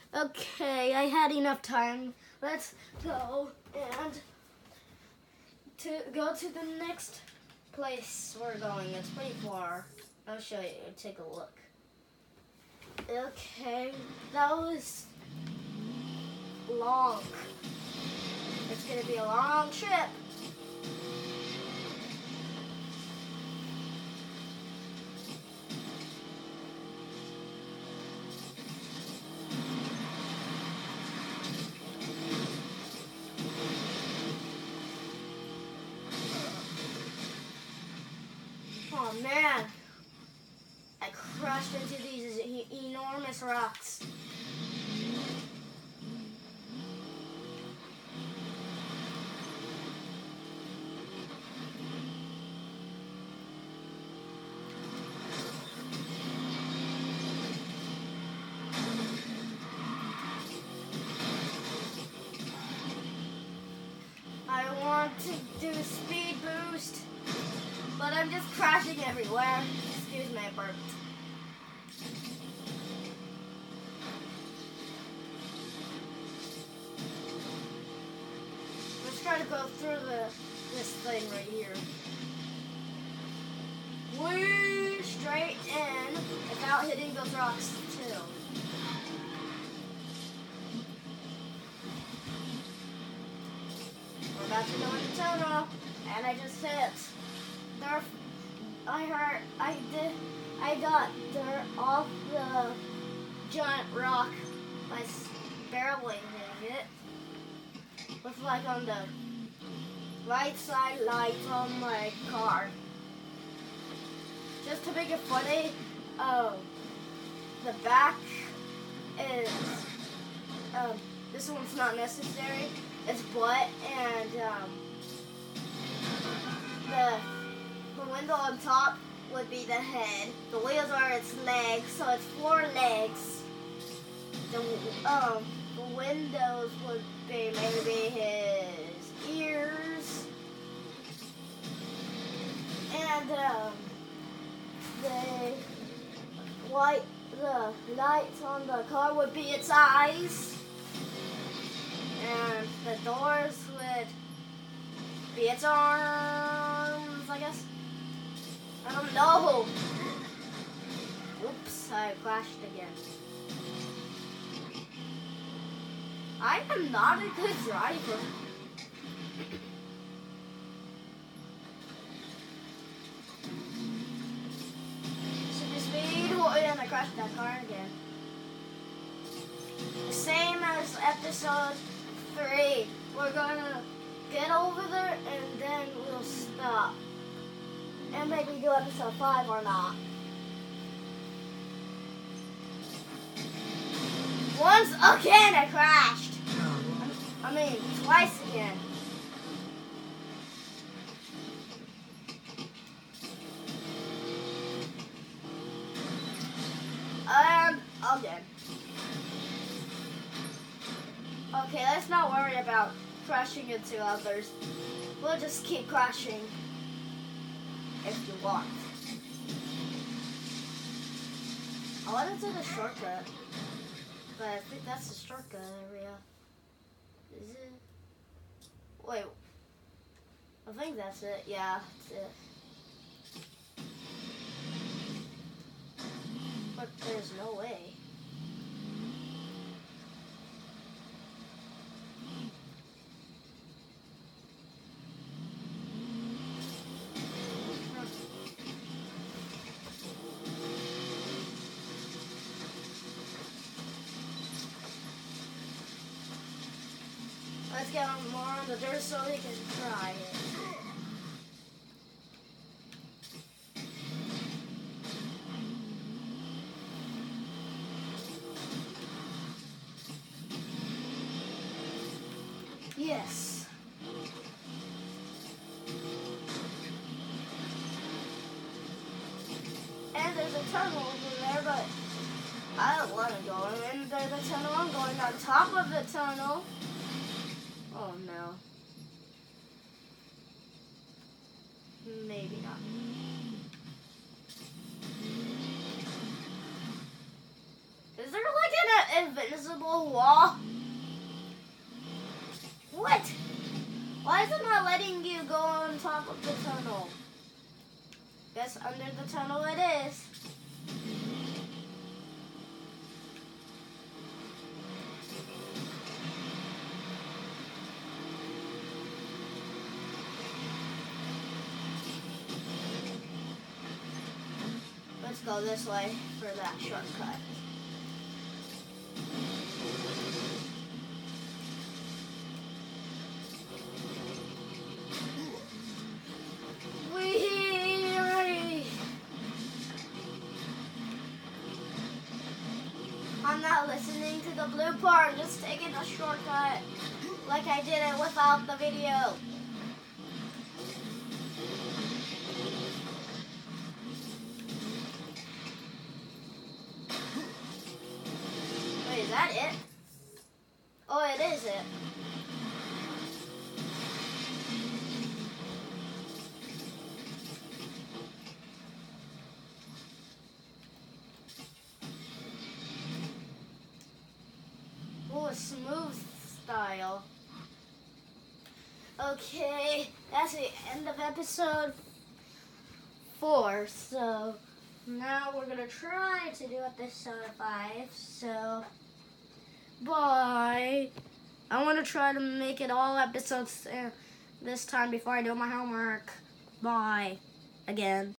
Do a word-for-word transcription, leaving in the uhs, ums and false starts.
Okay, I had enough time. Let's go and to go to the next place we're going. It's pretty far. I'll show you. Take a look. Okay, that was long. It's gonna be a long trip. Oh man, I crashed into these e enormous rocks. I want to do a speed boost, but I'm just crashing everywhere. Excuse me, I burped. Let's try to go through the this thing right here. Whee! Straight in without hitting those rocks too. We're about to go into tunnel, and I just hit. There, I heard, I did, I got dirt off the giant rock by barely hitting it. With like on the right side lights on my car. Just to make it funny, um, the back is, um, this one's not necessary. It's butt and um, the the window on top would be the head. The wheels are its legs, so it's four legs. The um the windows would be maybe his ears, and um, the white the lights on the car would be its eyes. And the doors would be its arms, I guess. I don't know. Oops, I crashed again. I am not a good driver. Super speed. Oh, and I crashed that car again. The same as episode three. We're gonna get over there and then we'll stop. And maybe do episode five or not. Once again I crashed. I mean, twice again. Um, again. Okay, let's not worry about crashing into others. We'll just keep crashing if you want. I wanted to do the shortcut, but I think that's the shortcut area. Is it? Wait, I think that's it. Yeah, that's it. But there's no way. Let's get on more on the dirt so we can try it. Yes. And there's a tunnel over there, but I don't want to go in. And there's a tunnel. I'm going on top of the tunnel. Oh no. Maybe not. Is there like an invisible wall? What? Why is it not letting you go on top of the tunnel? Guess under the tunnel it is. Let's go this way for that shortcut. Whee! I'm not listening to the blue part, I'm just taking a shortcut like I did it without the video. Wait, is that it? Oh, it is it. Oh, a smooth style. Okay, that's the end of episode four. So now we're gonna try to do episode five. So bye. I want to try to make it all episodes uh, this time before I do my homework. Bye again.